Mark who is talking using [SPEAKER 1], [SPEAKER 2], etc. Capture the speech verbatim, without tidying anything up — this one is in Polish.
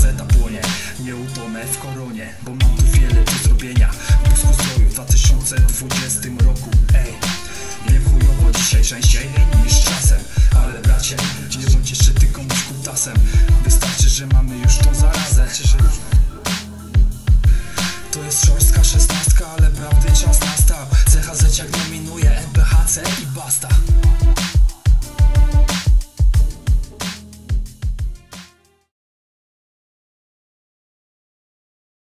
[SPEAKER 1] zeta płonie. Nie utonę w koronie, bo mam tu wiele do zrobienia. W blisku zdroju w dwa tysiące dwudziestym roku. Ej, wiem chujowo dzisiaj częściej niż czasem, ale bracie, nie bądź jeszcze ty komuś kutasem. Wystarczy, że mamy już tą zarazę. To jest szorstka szesnastka, ale prawdy czas nastał. C H Z jak dominuje, N P H